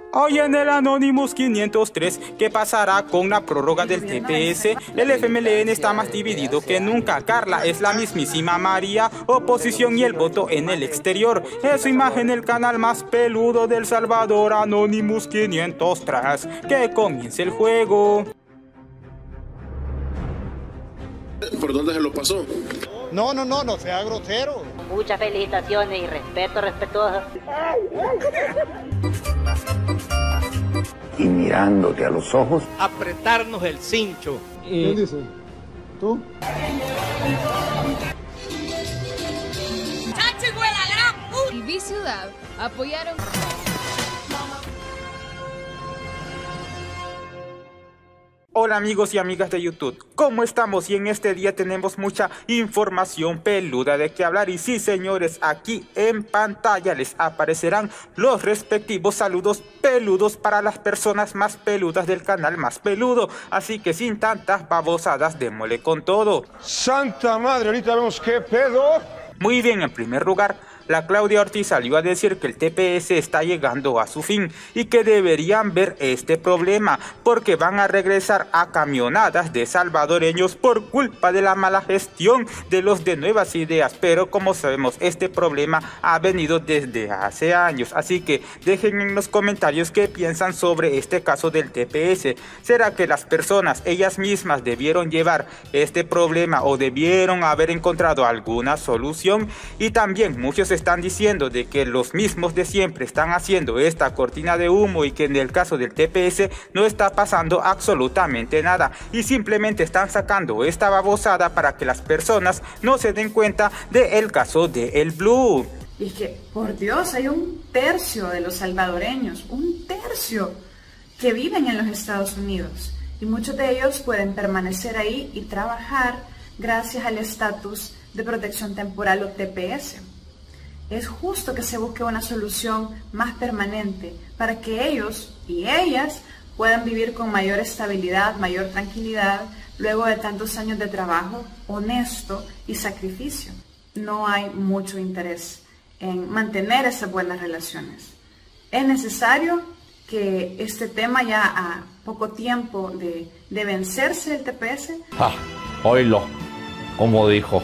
Hoy en el Anonymous 503, ¿qué pasará con la prórroga del TPS? El FMLN está más dividido que nunca. Carla es la mismísima María, oposición y el voto en el exterior. Es su imagen el canal más peludo del Salvador, Anonymous 503. Que comience el juego. ¿Por dónde se lo pasó? No sea grosero. Muchas felicitaciones y respeto respetuoso. Y mirándote a los ojos, apretarnos el cincho. ¿Qué dice? ¿Tú? Y Vi Ciudad apoyaron. Hola amigos y amigas de YouTube, ¿cómo estamos? Y en este día tenemos mucha información peluda de qué hablar. Y sí, señores, aquí en pantalla les aparecerán los respectivos saludos peludos para las personas más peludas del canal más peludo. Así que sin tantas babosadas, démosle con todo. ¡Santa madre! Ahorita vemos qué pedo. Muy bien, en primer lugar, la Claudia Ortiz salió a decir que el TPS está llegando a su fin y que deberían ver este problema porque van a regresar a camionadas de salvadoreños por culpa de la mala gestión de los de Nuevas Ideas. Pero como sabemos, este problema ha venido desde hace años, así que dejen en los comentarios qué piensan sobre este caso del TPS. ¿Será que las personas ellas mismas debieron llevar este problema o debieron haber encontrado alguna solución? Y también muchos están diciendo de que los mismos de siempre están haciendo esta cortina de humo y que en el caso del TPS no está pasando absolutamente nada y simplemente están sacando esta babosada para que las personas no se den cuenta del caso de El Blue. Y es que, por Dios, hay un tercio de los salvadoreños, un tercio, que viven en los Estados Unidos y muchos de ellos pueden permanecer ahí y trabajar gracias al estatus de protección temporal o TPS. Es justo que se busque una solución más permanente para que ellos y ellas puedan vivir con mayor estabilidad, mayor tranquilidad, luego de tantos años de trabajo honesto y sacrificio. No hay mucho interés en mantener esas buenas relaciones. Es necesario que este tema, ya a poco tiempo de vencerse el TPS... oílo, como dijo.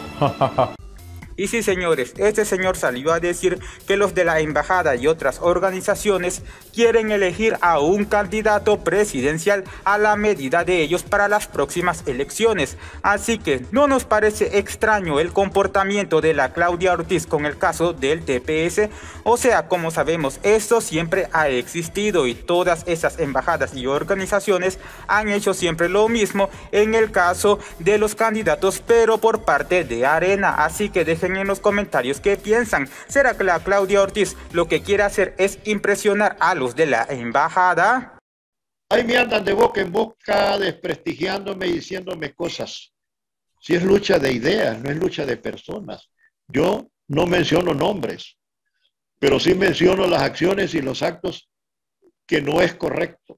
Y sí, señores, este señor salió a decir que los de la embajada y otras organizaciones quieren elegir a un candidato presidencial a la medida de ellos para las próximas elecciones. Así que no nos parece extraño el comportamiento de la Claudia Ortiz con el caso del TPS. O sea, como sabemos, esto siempre ha existido y todas esas embajadas y organizaciones han hecho siempre lo mismo en el caso de los candidatos, pero por parte de Arena. Así que dejen en los comentarios qué piensan. ¿Será que la Claudia Ortiz lo que quiere hacer es impresionar a los de la embajada? Ahí me andan de boca en boca desprestigiándome y diciéndome cosas. Si es lucha de ideas, no es lucha de personas. Yo no menciono nombres, pero sí menciono las acciones y los actos que no es correcto.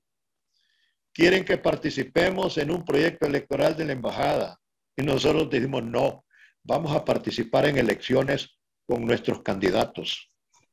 Quieren que participemos en un proyecto electoral de la embajada y nosotros decimos no. Vamos a participar en elecciones con nuestros candidatos,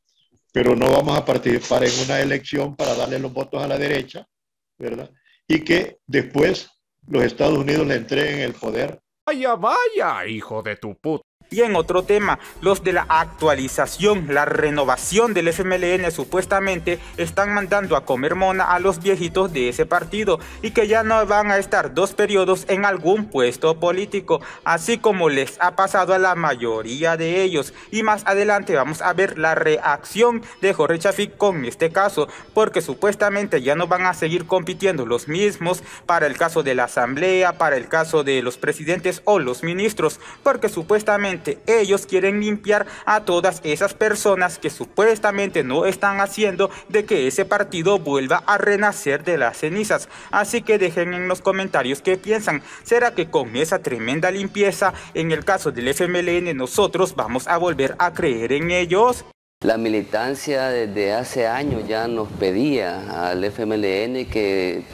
pero no vamos a participar en una elección para darle los votos a la derecha, ¿verdad? Y que después los Estados Unidos le entreguen el poder. Vaya, vaya, hijo de tu puta. Y en otro tema, los de la actualización, la renovación del FMLN supuestamente están mandando a comer mona a los viejitos de ese partido y que ya no van a estar 2 periodos en algún puesto político, así como les ha pasado a la mayoría de ellos. Y más adelante vamos a ver la reacción de Jorge Chafik con este caso, porque supuestamente ya no van a seguir compitiendo los mismos para el caso de la asamblea, para el caso de los presidentes o los ministros, porque supuestamente ellos quieren limpiar a todas esas personas que supuestamente no están haciendo de que ese partido vuelva a renacer de las cenizas. Así que dejen en los comentarios qué piensan. ¿Será que con esa tremenda limpieza en el caso del FMLN nosotros vamos a volver a creer en ellos? La militancia desde hace años ya nos pedía al FMLN que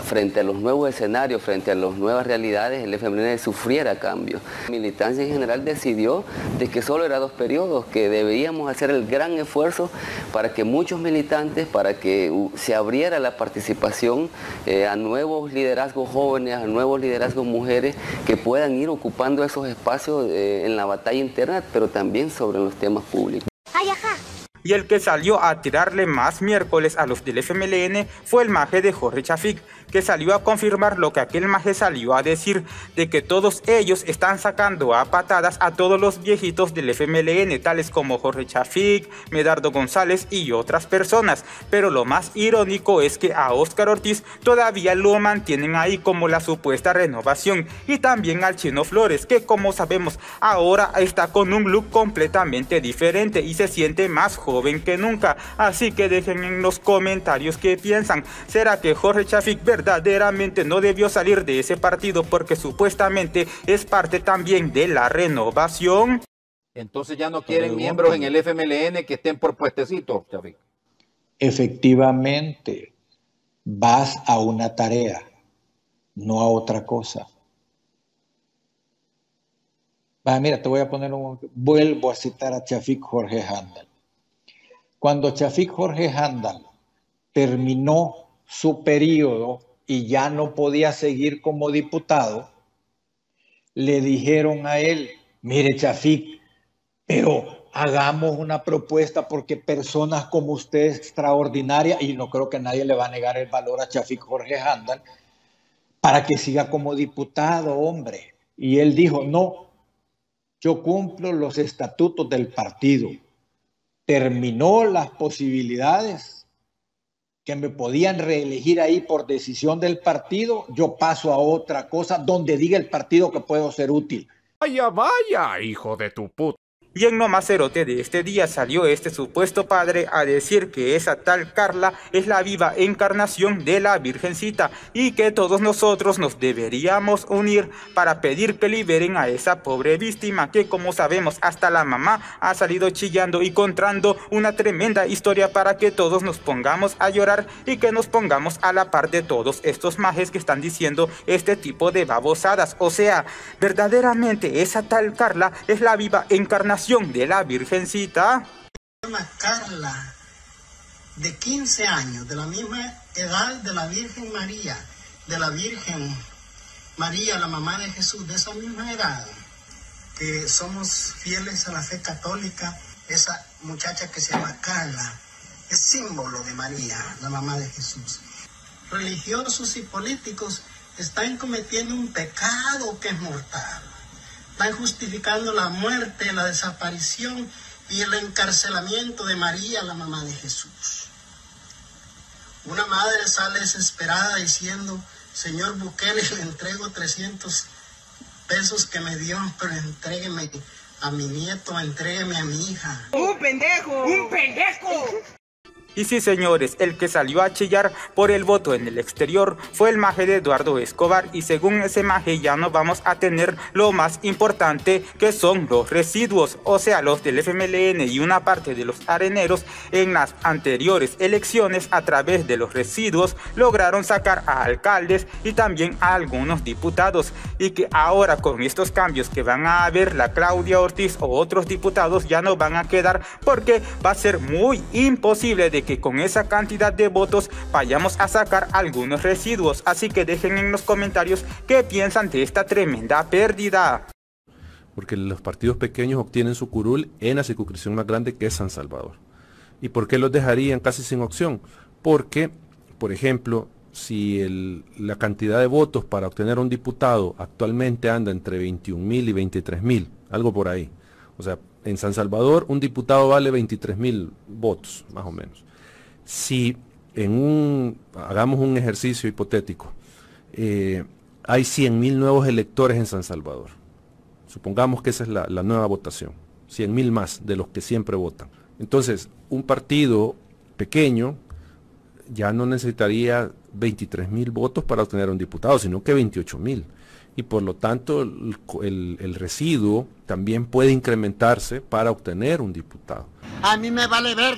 frente a los nuevos escenarios, frente a las nuevas realidades, el FMLN sufriera cambios. La militancia en general decidió de que solo era 2 periodos, que deberíamos hacer el gran esfuerzo para que muchos militantes, para que se abriera la participación a nuevos liderazgos jóvenes, a nuevos liderazgos mujeres, que puedan ir ocupando esos espacios en la batalla interna, pero también sobre los temas públicos. ¡Ay, ajá! Y el que salió a tirarle más miércoles a los del FMLN fue el maje de Jorge Chafik, que salió a confirmar lo que aquel maje salió a decir, de que todos ellos están sacando a patadas a todos los viejitos del FMLN, tales como Jorge Chafik, Medardo González y otras personas. Pero lo más irónico es que a Óscar Ortiz todavía lo mantienen ahí como la supuesta renovación, y también al Chino Flores, que como sabemos ahora está con un look completamente diferente y se siente más joven que nunca. Así que dejen en los comentarios qué piensan. ¿Será que Jorge Chafik verdaderamente no debió salir de ese partido porque supuestamente es parte también de la renovación? Entonces ya no quieren miembros en el FMLN que estén por puestecito, Chafik. Efectivamente, vas a una tarea, no a otra cosa. Mira, te voy a poner vuelvo a citar a Chafik Jorge Handal. Cuando Chafik Jorge Handal terminó su periodo y ya no podía seguir como diputado, le dijeron a él, mire Chafik, pero hagamos una propuesta porque personas como usted es extraordinaria, y no creo que nadie le va a negar el valor a Chafik Jorge Handal, para que siga como diputado, hombre. Y él dijo, no, yo cumplo los estatutos del partido. Terminó las posibilidades que me podían reelegir ahí por decisión del partido, yo paso a otra cosa donde diga el partido que puedo ser útil. Vaya, vaya, hijo de tu puta. Y en lo más cerote de este día salió este supuesto padre a decir que esa tal Carla es la viva encarnación de la Virgencita y que todos nosotros nos deberíamos unir para pedir que liberen a esa pobre víctima, que como sabemos hasta la mamá ha salido chillando y contando una tremenda historia para que todos nos pongamos a llorar y que nos pongamos a la par de todos estos majes que están diciendo este tipo de babosadas. O sea, verdaderamente esa tal Carla es la viva encarnación de la Virgencita. Una Carla de 15 años, de la misma edad de la Virgen María, de la Virgen María, la mamá de Jesús, de esa misma edad, que somos fieles a la fe católica. Esa muchacha que se llama Carla es símbolo de María, la mamá de Jesús. Religiosos y políticos están cometiendo un pecado que es mortal. Están justificando la muerte, la desaparición y el encarcelamiento de María, la mamá de Jesús. Una madre sale desesperada diciendo, señor Bukele, le entrego 300 pesos que me dio, pero entrégueme a mi nieto, entrégueme a mi hija. ¡Un pendejo! ¡Un pendejo! Y sí, señores, el que salió a chillar por el voto en el exterior fue el maje de Eduardo Escobar, y según ese maje ya no vamos a tener lo más importante, que son los residuos, o sea, los del FMLN y una parte de los areneros en las anteriores elecciones a través de los residuos lograron sacar a alcaldes y también a algunos diputados, y que ahora con estos cambios que van a haber, la Claudia Ortiz o otros diputados ya no van a quedar, porque va a ser muy imposible de que con esa cantidad de votos vayamos a sacar algunos residuos. Así que dejen en los comentarios qué piensan de esta tremenda pérdida. Porque los partidos pequeños obtienen su curul en la circunscripción más grande, que es San Salvador. ¿Y por qué los dejarían casi sin opción? Porque, por ejemplo, si la cantidad de votos para obtener un diputado actualmente anda entre 21.000 y 23.000, algo por ahí. O sea, en San Salvador un diputado vale 23.000 votos, más o menos. Si hagamos un ejercicio hipotético, hay 100.000 nuevos electores en San Salvador. Supongamos que esa es la nueva votación. 100.000 más de los que siempre votan. Entonces, un partido pequeño ya no necesitaría 23.000 votos para obtener un diputado, sino que 28.000. Y por lo tanto, el residuo también puede incrementarse para obtener un diputado. A mí me vale verga.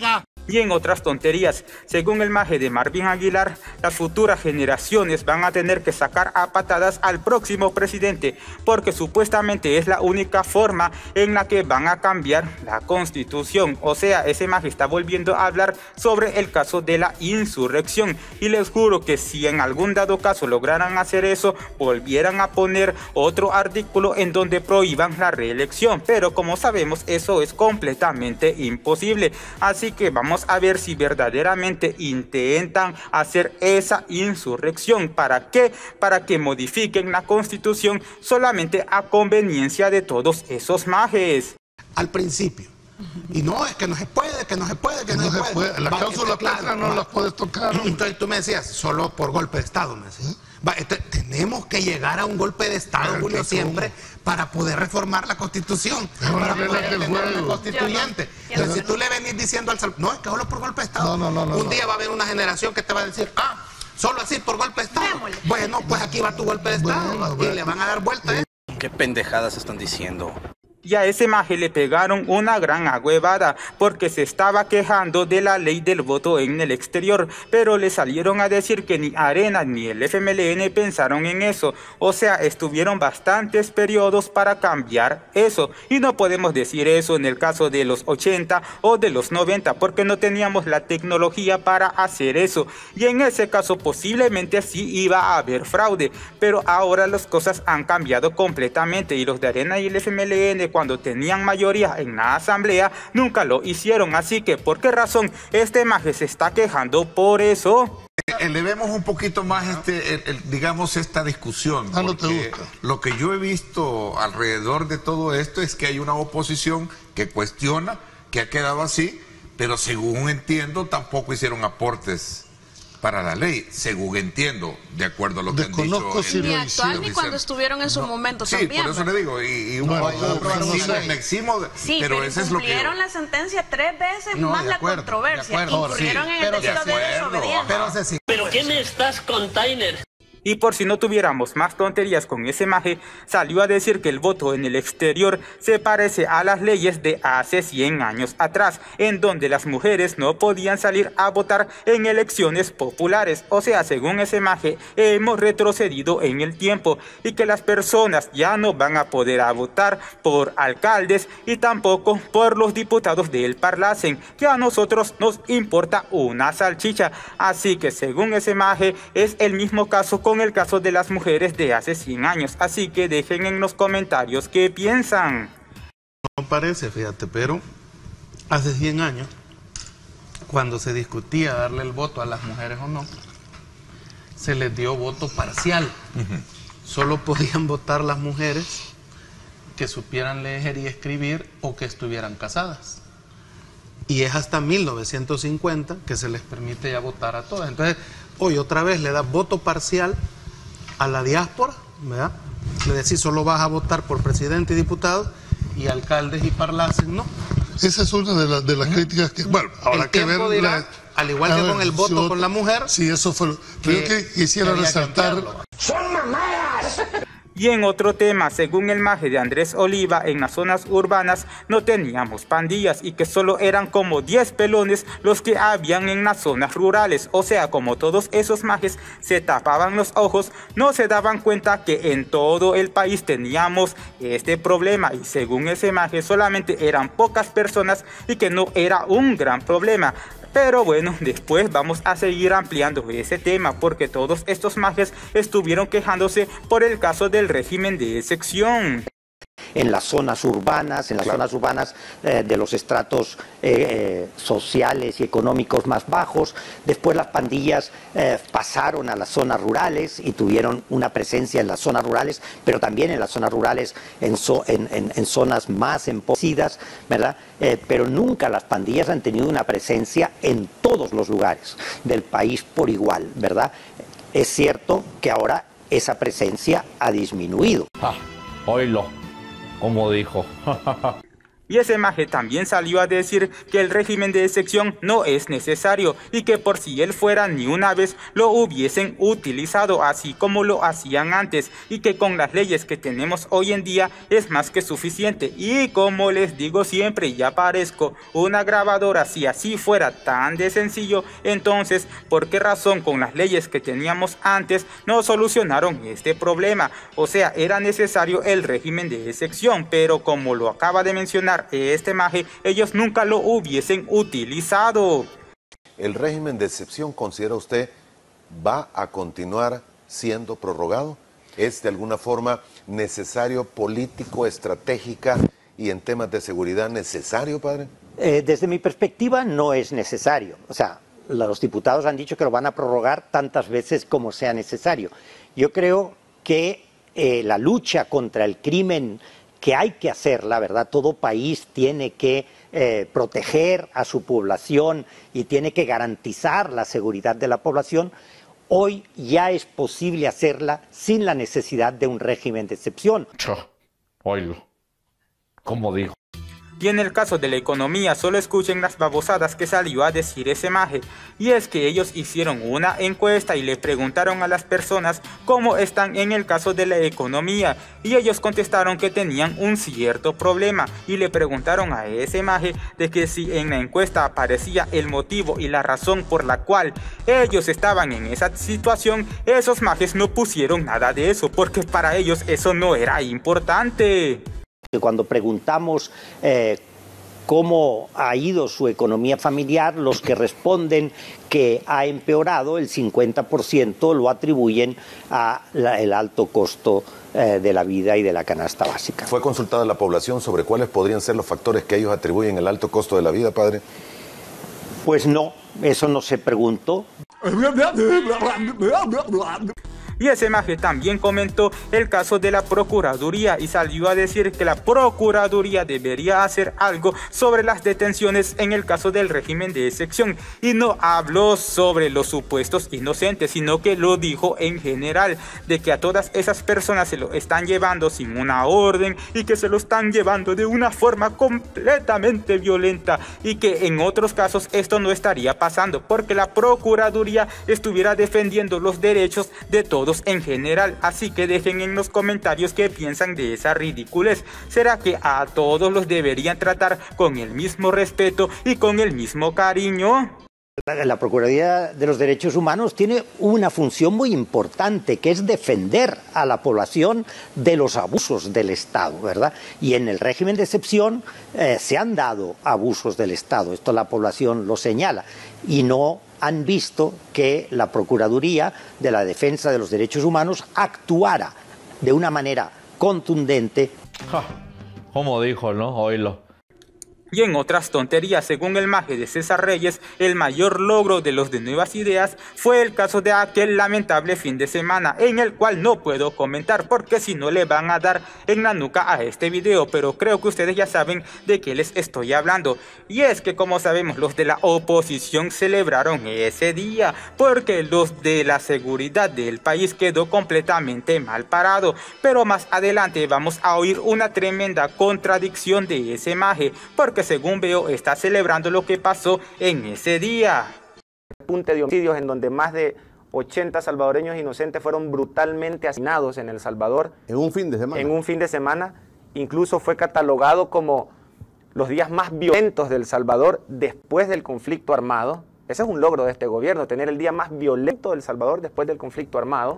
Y en otras tonterías, según el maje de Marvin Aguilar, las futuras generaciones van a tener que sacar a patadas al próximo presidente, porque supuestamente es la única forma en la que van a cambiar la constitución. O sea, ese maje está volviendo a hablar sobre el caso de la insurrección. Y les juro que si en algún dado caso lograran hacer eso, volvieran a poner otro artículo en donde prohíban la reelección. Pero como sabemos, eso es completamente imposible. Así que vamos a ver si verdaderamente intentan hacer esa insurrección. ¿Para qué? Para que modifiquen la constitución solamente a conveniencia de todos esos majes. Al principio. Y no, es que no se puede, que no se puede, que no se puede. La cláusula Petra no las puedes tocar. Entonces tú me decías, solo por golpe de Estado, me decías. Tenemos que llegar a un golpe de Estado, Julio, siempre, para poder reformar la Constitución, para poder tener una constituyente. Entonces, si tú le venís diciendo al Salvador, no, es que solo por golpe de Estado, un día va a haber una generación que te va a decir, solo así por golpe de Estado. Bueno, pues aquí va tu golpe de Estado, y le van a dar vuelta. ¿Qué pendejadas están diciendo? Y a ese maje le pegaron una gran agüevada porque se estaba quejando de la ley del voto en el exterior, pero le salieron a decir que ni Arena ni el FMLN pensaron en eso. O sea, estuvieron bastantes periodos para cambiar eso, y no podemos decir eso en el caso de los 80 o de los 90 porque no teníamos la tecnología para hacer eso, y en ese caso posiblemente sí iba a haber fraude, pero ahora las cosas han cambiado completamente y los de Arena y el FMLN, cuando tenían mayoría en la asamblea, nunca lo hicieron. Así que, ¿por qué razón este maje se está quejando por eso? Elevemos un poquito más digamos esta discusión, porque lo que yo he visto alrededor de todo esto es que hay una oposición que cuestiona, que ha quedado así, pero según entiendo tampoco hicieron aportes para la ley, según entiendo, de acuerdo a lo que han dicho. Ni actual ni cuando estuvieron en su momento también. Sí, por eso le digo, y un poco me eximo, pero eso es lo que... Incumplieron la sentencia 3 veces más la controversia. Incurrieron en el delito de desobediencia. ¿Pero qué me estás container? Y por si no tuviéramos más tonterías con ese maje, salió a decir que el voto en el exterior se parece a las leyes de hace 100 años atrás, en donde las mujeres no podían salir a votar en elecciones populares. O sea, según ese maje, hemos retrocedido en el tiempo y que las personas ya no van a poder votar por alcaldes y tampoco por los diputados del Parlacen, que a nosotros nos importa una salchicha. Así que según ese maje, es el mismo caso con el caso de las mujeres de hace 100 años. Así que dejen en los comentarios qué piensan. No parece, fíjate, pero hace 100 años, cuando se discutía darle el voto a las mujeres o no, se les dio voto parcial. Solo podían votar las mujeres que supieran leer y escribir o que estuvieran casadas. Y es hasta 1950 que se les permite ya votar a todas. Entonces, hoy otra vez le da voto parcial a la diáspora, ¿verdad? Le decís solo vas a votar por presidente y diputados, y alcaldes y parlacen no. Esa es una de las críticas que, bueno, habrá que ver. Dirá, al igual que con el voto con la mujer. Sí, eso fue lo que quisiera resaltar. ¡Son mamadas! Y en otro tema, según el maje de Andrés Oliva, en las zonas urbanas no teníamos pandillas y que solo eran como 10 pelones los que habían en las zonas rurales. O sea, como todos esos majes se tapaban los ojos, no se daban cuenta que en todo el país teníamos este problema. Y según ese maje solamente eran pocas personas y que no era un gran problema. Pero bueno, después vamos a seguir ampliando ese tema porque todos estos majes estuvieron quejándose por el caso del régimen de excepción. En las zonas urbanas, de los estratos sociales y económicos más bajos. Después las pandillas pasaron a las zonas rurales y tuvieron una presencia en las zonas rurales, pero también en las zonas rurales en zonas más empobrecidas, ¿verdad? Pero nunca las pandillas han tenido una presencia en todos los lugares del país por igual, ¿verdad? Es cierto que ahora esa presencia ha disminuido. Oílo. Como dijo. Y ese maje también salió a decir que el régimen de excepción no es necesario y que por si él fuera ni una vez lo hubiesen utilizado así como lo hacían antes y que con las leyes que tenemos hoy en día es más que suficiente. Y como les digo siempre, ya parezco una grabadora, si así fuera tan de sencillo, entonces ¿por qué razón con las leyes que teníamos antes no solucionaron este problema? O sea, era necesario el régimen de excepción, pero como lo acaba de mencionar este maje, ellos nunca lo hubiesen utilizado. ¿El régimen de excepción, considera usted, va a continuar siendo prorrogado? ¿Es de alguna forma necesario, político, estratégica y en temas de seguridad necesario, padre? Desde mi perspectiva no es necesario. O sea, los diputados han dicho que lo van a prorrogar tantas veces como sea necesario. Yo creo que la lucha contra el crimen que hay que hacer, la verdad, todo país tiene que proteger a su población y tiene que garantizar la seguridad de la población. Hoy ya es posible hacerla sin la necesidad de un régimen de excepción. Oílo, como dijo. Y en el caso de la economía, solo escuchen las babosadas que salió a decir ese maje. Y es que ellos hicieron una encuesta y le preguntaron a las personas cómo están en el caso de la economía. Y ellos contestaron que tenían un cierto problema. Y le preguntaron a ese maje de que si en la encuesta aparecía el motivo y la razón por la cual ellos estaban en esa situación, esos majes no pusieron nada de eso, porque para ellos eso no era importante. Cuando preguntamos cómo ha ido su economía familiar, los que responden que ha empeorado, el 50% lo atribuyen al alto costo de la vida y de la canasta básica. ¿Fue consultada la población sobre cuáles podrían ser los factores que ellos atribuyen al alto costo de la vida, padre? Pues no, eso no se preguntó. Y ese maje también comentó el caso de la Procuraduría y salió a decir que la Procuraduría debería hacer algo sobre las detenciones en el caso del régimen de excepción. Y no habló sobre los supuestos inocentes, sino que lo dijo en general, de que a todas esas personas se lo están llevando sin una orden y que se lo están llevando de una forma completamente violenta y que en otros casos esto no estaría pasando porque la Procuraduría estuviera defendiendo los derechos de todos en general. Así que dejen en los comentarios qué piensan de esa ridiculez. ¿Será que a todos los deberían tratar con el mismo respeto y con el mismo cariño? La Procuraduría de los Derechos Humanos tiene una función muy importante, que es defender a la población de los abusos del Estado, ¿verdad? Y en el régimen de excepción se han dado abusos del Estado, esto la población lo señala, y no han visto que la Procuraduría de la Defensa de los Derechos Humanos actuara de una manera contundente. Como dijo, ¿no? Oílo. Y en otras tonterías, según el maje de César Reyes, el mayor logro de los de Nuevas Ideas fue el caso de aquel lamentable fin de semana, en el cual no puedo comentar porque si no le van a dar en la nuca a este video, pero creo que ustedes ya saben de qué les estoy hablando. Y es que, como sabemos, los de la oposición celebraron ese día porque los de la seguridad del país quedó completamente mal parado. Pero más adelante vamos a oír una tremenda contradicción de ese maje, porque según veo está celebrando lo que pasó en ese día. Punte de homicidios en donde más de 80 salvadoreños inocentes fueron brutalmente asesinados en El Salvador. En un fin de semana. En un fin de semana. Incluso fue catalogado como los días más violentos de El Salvador después del conflicto armado. Ese es un logro de este gobierno, tener el día más violento de El Salvador después del conflicto armado.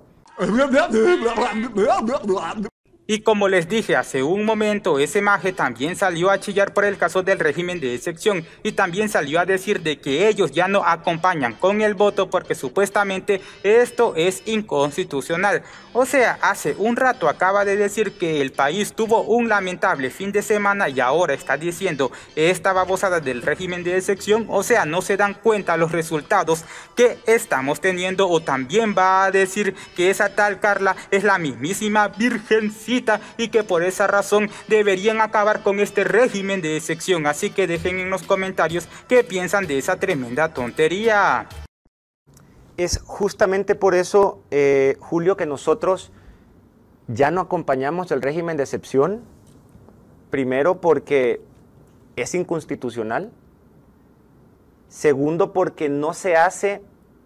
Y como les dije hace un momento, ese maje también salió a chillar por el caso del régimen de excepción y también salió a decir de que ellos ya no acompañan con el voto porque supuestamente esto es inconstitucional. O sea, hace un rato acaba de decir que el país tuvo un lamentable fin de semana y ahora está diciendo esta babosada del régimen de excepción. O sea, no se dan cuenta los resultados que estamos teniendo. O también va a decir que esa tal Carla es la mismísima virgencita y que por esa razón deberían acabar con este régimen de excepción. Así que dejen en los comentarios qué piensan de esa tremenda tontería. Es justamente por eso, Julio, que nosotros ya no acompañamos el régimen de excepción. Primero porque es inconstitucional. Segundo, porque no se hace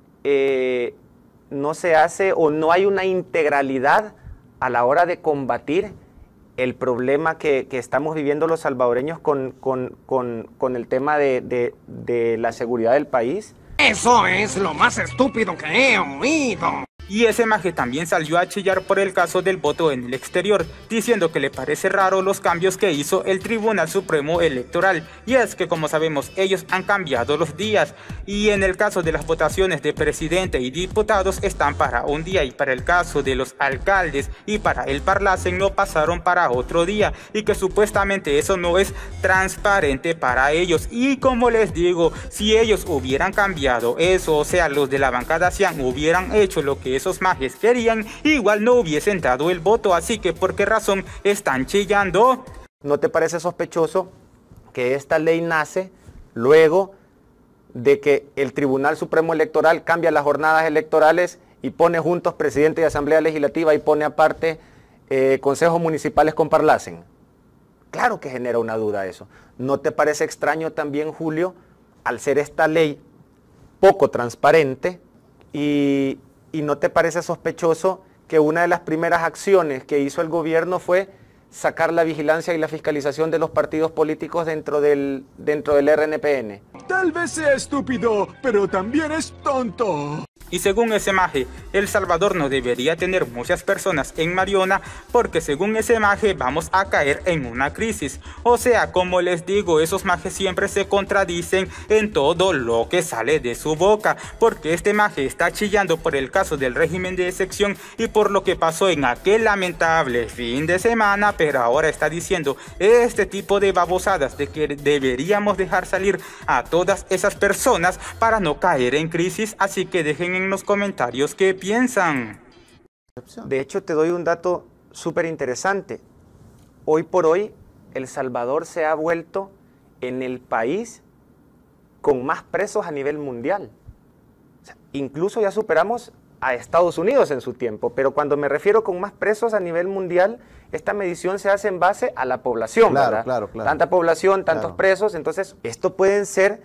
o no hay una integralidad a la hora de combatir el problema que estamos viviendo los salvadoreños con el tema de la seguridad del país. Eso es lo más estúpido que he oído. Y ese maje también salió a chillar por el caso del voto en el exterior, diciendo que le parece raro los cambios que hizo el Tribunal Supremo Electoral. Y es que, como sabemos, ellos han cambiado los días. Y en el caso de las votaciones de presidente y diputados están para un día, y para el caso de los alcaldes y para el Parlacen lo pasaron para otro día. Y que supuestamente eso no es transparente para ellos. Y como les digo, si ellos hubieran cambiado eso, o sea, los de la bancada Cian hubieran hecho lo que esos majes querían, igual no hubiesen dado el voto. Así que, ¿por qué razón están chillando? ¿No te parece sospechoso que esta ley nace luego de que el Tribunal Supremo Electoral cambia las jornadas electorales y pone juntos presidente y asamblea legislativa y pone aparte consejos municipales con Parlacen? Claro que genera una duda eso. ¿No te parece extraño también, Julio, al ser esta ley poco transparente, y no te parece sospechoso que una de las primeras acciones que hizo el gobierno fue sacar la vigilancia y la fiscalización de los partidos políticos dentro del RNPN? Tal vez sea estúpido, pero también es tonto. Y según ese maje, El Salvador no debería tener muchas personas en Mariona, porque según ese maje vamos a caer en una crisis. O sea, como les digo, esos majes siempre se contradicen en todo lo que sale de su boca, porque este maje está chillando por el caso del régimen de excepción y por lo que pasó en aquel lamentable fin de semana, pero ahora está diciendo este tipo de babosadas de que deberíamos dejar salir a todas esas personas para no caer en crisis. Así que dejen en los comentarios qué piensan. De hecho, te doy un dato súper interesante. Hoy por hoy, El Salvador se ha vuelto en el país con más presos a nivel mundial. O sea, incluso ya superamos a Estados Unidos en su tiempo, pero cuando me refiero con más presos a nivel mundial, esta medición se hace en base a la población, ¿verdad? Claro. Tanta población, tantos presos, entonces esto pueden ser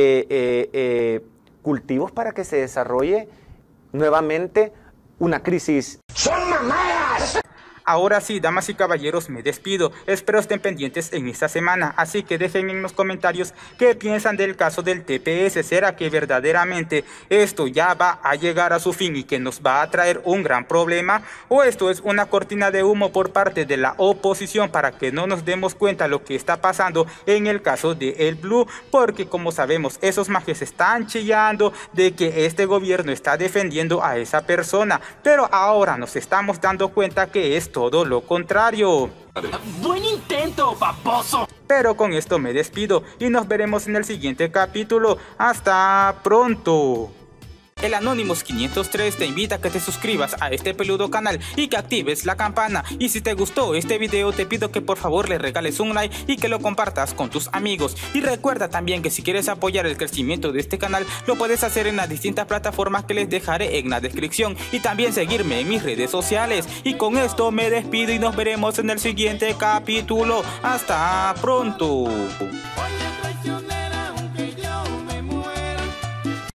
cultivos para que se desarrolle nuevamente una crisis. ¡Son mamadas! Ahora sí, damas y caballeros, me despido. Espero estén pendientes en esta semana, así que dejen en los comentarios qué piensan del caso del TPS. ¿Será que verdaderamente esto ya va a llegar a su fin y que nos va a traer un gran problema? ¿O esto es una cortina de humo por parte de la oposición para que no nos demos cuenta lo que está pasando en el caso de El Blue? Porque como sabemos, esos majes están chillando de que este gobierno está defendiendo a esa persona, pero ahora nos estamos dando cuenta que esto todo lo contrario. ¡Buen intento, baboso! Pero con esto me despido y nos veremos en el siguiente capítulo. ¡Hasta pronto! El Anonymous 503 te invita a que te suscribas a este peludo canal y que actives la campana. Y si te gustó este video, te pido que por favor le regales un like y que lo compartas con tus amigos. Y recuerda también que si quieres apoyar el crecimiento de este canal, lo puedes hacer en las distintas plataformas que les dejaré en la descripción. Y también seguirme en mis redes sociales. Y con esto me despido y nos veremos en el siguiente capítulo. ¡Hasta pronto!